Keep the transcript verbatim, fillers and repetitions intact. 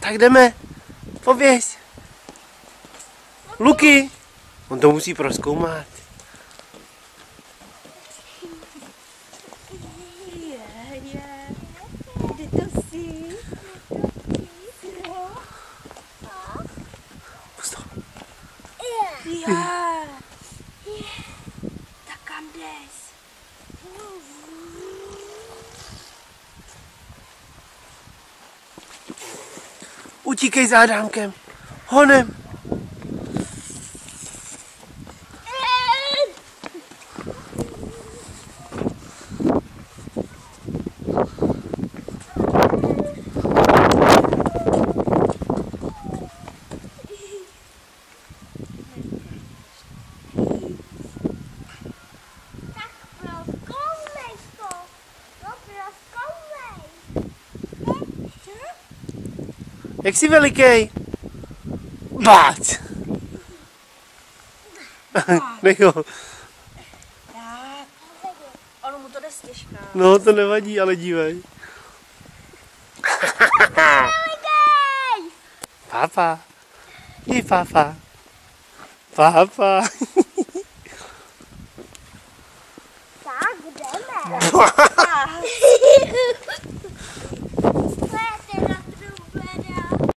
Tak jdeme. Pověz. Luky. On to musí prozkoumat. Je, je. Kde to jsi? Pusto. Je. Tak kam jdeš? Utíkej za Adámkem. Honem. Jak jsi veliký? Bác! Nech ho. Tak. Ono mu to jde stěžká. No, to nevadí, ale dívej. Pápa. Dej pápa. Pápa. Tak jdeme.